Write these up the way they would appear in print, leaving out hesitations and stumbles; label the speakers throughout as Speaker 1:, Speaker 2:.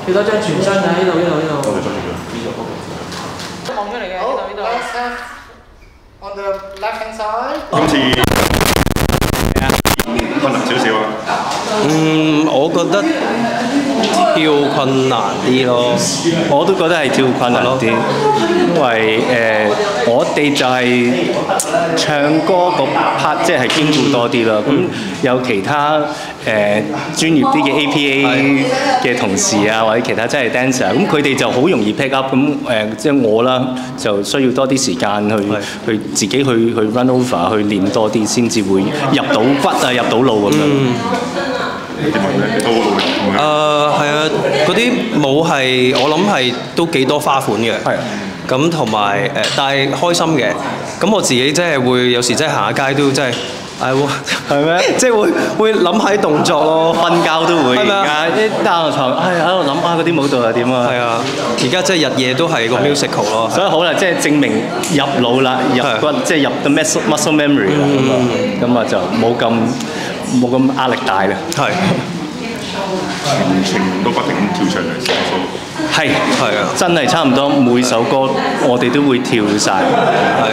Speaker 1: 幾多張全身㗎？呢度。望出嚟嘅，呢度。
Speaker 2: Let's have on the left hand side。
Speaker 3: 今次困難少少啊。
Speaker 4: 我覺得跳困難啲咯，
Speaker 5: 我都覺得係跳困難啲，因為我哋就係唱歌個 part 即係兼顧多啲啦。咁有其他專業啲嘅 APA 嘅同事啊，或者其他真係 dancer， 咁佢哋就好容易 pick up。咁即係我啦，就需要多啲時間去自己去 run over 去練多啲，先至會入到骨啊，入到腦咁樣。
Speaker 3: 點問咧？都好努力。
Speaker 4: 係啊，嗰啲舞係我諗係都幾多花款嘅。係。咁同埋但係開心嘅。咁我自己真係會有時真係行下街都真係。係咩？即係會諗下啲動作咯，瞓覺都會。係咪啊？一擔個床，喺度諗下嗰啲舞蹈係點啊？係啊！而家即係日夜都係個 musical 咯。所以好啦，即係證明入腦啦，入骨，即係入到 muscle memory 啦。咁啊就冇咁壓力大啦。係。
Speaker 3: 全程都不停咁跳上嚟成首。
Speaker 5: 係啊！真係差唔多每首歌我哋都會跳晒。係。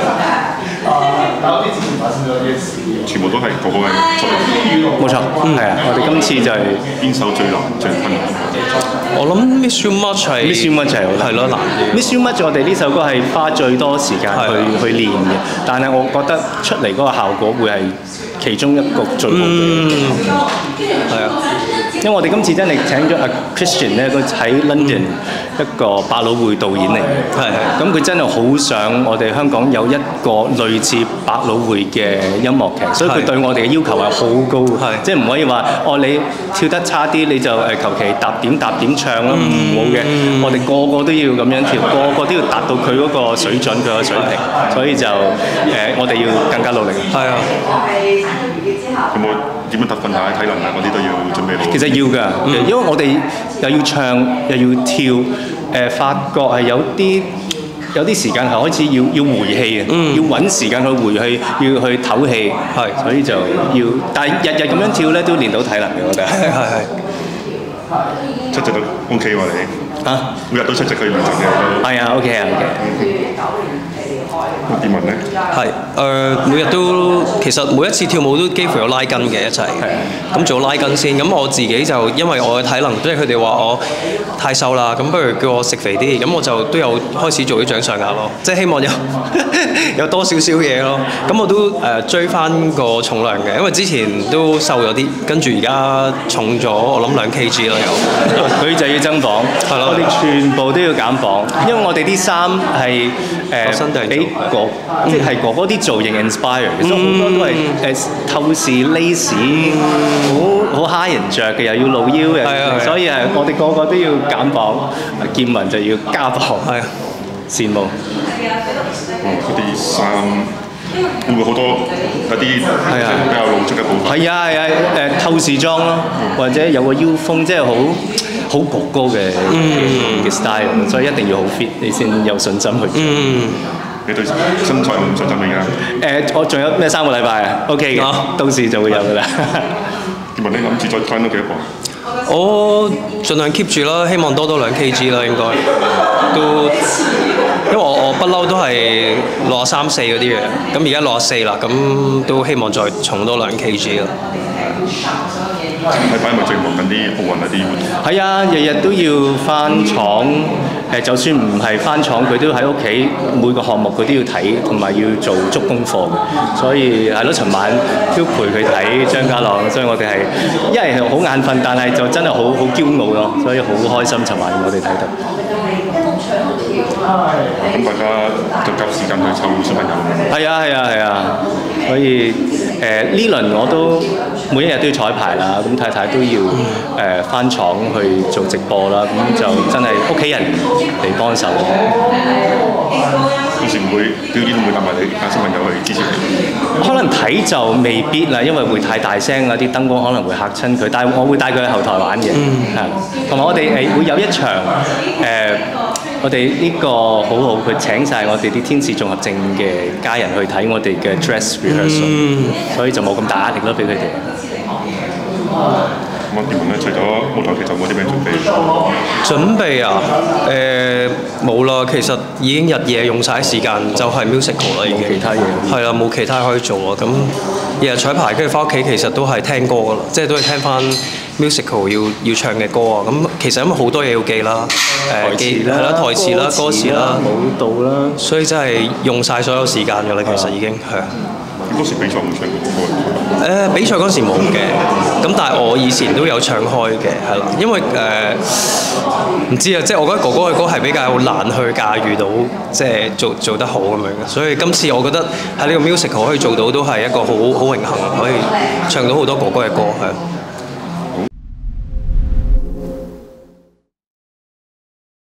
Speaker 3: 全部都係個個嘅作品。
Speaker 5: 冇錯，係啊！我哋今次就係
Speaker 3: 邊首最難最困難？
Speaker 4: 我諗 Miss You Much 係
Speaker 5: Miss You Much 係咯難啲。Miss You Much 我哋呢首歌係花最多時間去練嘅，但係我覺得出嚟嗰個效果會係其中一個最好嘅。係啊，因為我哋今次真係請咗阿 Christian 咧，佢喺 London 一個百老匯導演嚟嘅。係。咁佢真係好想我哋香港有一個類似百老匯嘅音樂劇，所以佢對我哋嘅要求係好高，即係唔可以話你跳得差啲你就求其搭點唱啦，唔好嘅。我哋個個都要咁樣跳，個個都要達到佢嗰個水準，佢個水平，所以就我哋要更加努力。係啊。
Speaker 3: 有冇點樣特訓下體能啊？嗰啲都要準備好。
Speaker 5: 其實要㗎，因為我哋又要唱又要跳，發覺係有啲時間係開始要回氣嘅，要揾時間去回氣，要去唞氣，所以就要，但係日日咁樣跳咧都練到體能嘅，我覺得。係。
Speaker 3: 出席都 OK 喎你。嚇？每日都出席佢練習嘅。
Speaker 5: 係啊 ，OK 啊 ，OK。
Speaker 3: 點問咧？
Speaker 4: 係每日都其實每一次跳舞都幾乎有拉筋嘅一齊，咁做拉筋先。咁我自己就因為我嘅體能，即係佢哋話我太瘦啦，咁不如叫我食肥啲，咁我就都有開始做啲掌上壓咯，即係希望有多少少嘢咯。咁我都追翻個重量嘅，因為之前都瘦咗啲，跟住而家重咗我諗2 kg 啦又。
Speaker 5: 佢就要增磅，係咯，我哋全部都要減磅，因為我哋啲衫係俾即係哥哥啲造型 inspire，所以好多都係透視 lace， 好蝦人着嘅，又要露腰嘅，所以我哋個個都要減磅，建文就要加磅，係啊，羨慕。
Speaker 3: 嗰啲衫會唔會好多一啲比較露出嘅部分？
Speaker 5: 係啊，透視裝咯，或者有個腰封，即係好哥哥嘅 style， 所以一定要好 fit， 你先有信心去做。
Speaker 3: 你對身材有冇信心㗎？
Speaker 5: 我仲有咩3個禮拜啊 ？OK 嘅，到時就會有㗎啦。
Speaker 3: 點問你諗住再翻多幾多磅？
Speaker 4: 我盡量 keep 住啦，希望多2 kg 啦，應該都，因為我不嬲都係63、64嗰啲嘅，咁而家64啦，咁都希望再重多2 kg 啦。
Speaker 3: 係擺咪最忙緊啲奧運嗰啲活動。
Speaker 5: 係啊，日日都要翻廠，就算唔係翻廠，佢都喺屋企每個項目佢都要睇，同埋要做足功課嘅。所以係咯，尋晚都陪佢睇張家朗，所以我哋係因為好眼瞓，但係就真係好驕傲咯，所以好開心。尋晚我哋睇到。
Speaker 3: 咁大家就夾時間去湊小朋友。
Speaker 5: 係啊，所以呢輪我都每一日都要彩排啦，咁太太都要翻廠去做直播啦，咁就真係屋企人嚟幫手。
Speaker 3: 到時唔會表演會帶埋你小朋友去支持你。
Speaker 5: 可能睇就未必啦，因為會太大聲啦，啲燈光可能會嚇親佢。但係我會帶佢去後台玩嘅，同埋我哋會有一場我哋呢個好好，佢請晒我哋啲天使綜合症嘅家人去睇我哋嘅 dress rehearsal，所以就冇咁大壓力咯，俾佢哋。
Speaker 3: 咁樣點樣咧？除咗舞台劇，就冇啲咩準備？
Speaker 4: 準備啊，冇啦，其實已經日夜用晒時間，就係 musical 啦，已經。
Speaker 5: 冇其他嘢。
Speaker 4: 係啦，冇其他可以做啊。咁日日彩排，跟住翻屋企，其實都係聽歌噶啦，即係都係聽翻 musical 要唱嘅歌啊。咁其實因為好多嘢要記啦，記係啦，台詞啦、歌詞啦、
Speaker 5: 舞蹈啦，
Speaker 4: 所以真係用晒所有時間㗎啦。其實已經係啊。
Speaker 3: 嗰時比賽冇唱過歌？
Speaker 4: 比賽嗰時冇嘅，咁但係我以前都有唱開嘅，係啦，因為唔知啊，即係我覺得哥哥嘅歌係比較難去駕馭到，即係做得好咁樣嘅，所以今次我覺得喺呢個 musical 可以做到都係一個好榮幸，可以唱到好多哥哥嘅歌係。